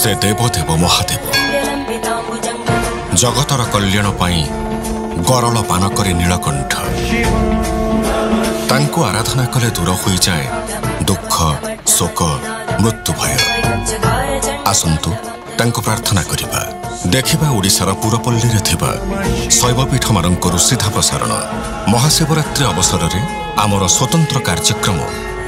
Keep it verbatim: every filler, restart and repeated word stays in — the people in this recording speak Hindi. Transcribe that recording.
से देवदेव महादेव जगतर कल्याण पाई गरल पान करे नीलकंठ तांको आराधना कले दूर हो जाए दुख शोक मृत्यु भय। आसंतु तांको प्रार्थना करिबा देखिबा ओडिशार पुरपल्ली रे थिबा शैवपीठ मानकर सीधा प्रसारण महाशिवरात्रि अवसर में आमर स्वतंत्र कार्यक्रम